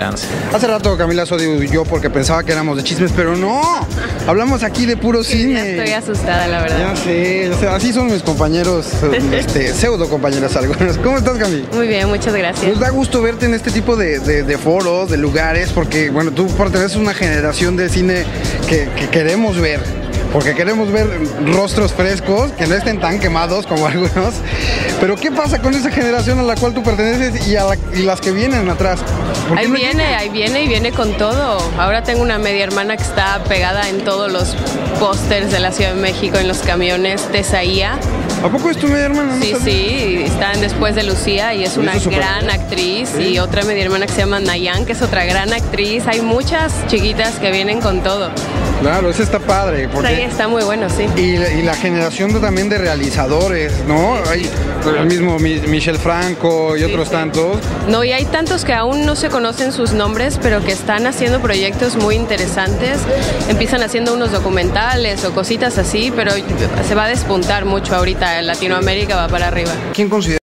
Hace rato Camila Sodi y yo porque pensaba que éramos de chismes, pero no, hablamos aquí de puro cine. Ya estoy asustada, la verdad. Ya sé, así son mis compañeros, pseudo compañeros algunos. ¿Cómo estás, Cami? Muy bien, muchas gracias. Nos da gusto verte en este tipo de foros, de lugares, porque bueno, tú perteneces a una generación de cine que queremos ver. Porque queremos ver rostros frescos, que no estén tan quemados como algunos. Pero ¿qué pasa con esa generación a la cual tú perteneces y las que vienen atrás? Ahí viene con todo. Ahora tengo una media hermana que está pegada en todos los pósters de la Ciudad de México, en los camiones, Tesaía. ¿A poco es tu media hermana? Sí, sí, están después de Lucía y es una gran actriz. ¿Sí? Y otra media hermana que se llama Nayan, que es otra gran actriz. Hay muchas chiquitas que vienen con todo. Claro, eso está padre. Porque... Sí, está muy bueno, sí. Y la generación también de realizadores, ¿no? Hay el mismo Michel Franco y otros tantos. No, y hay tantos que aún no se conocen sus nombres, pero que están haciendo proyectos muy interesantes. Empiezan haciendo unos documentales o cositas así, pero se va a despuntar mucho ahorita. Latinoamérica va para arriba. ¿Quién considera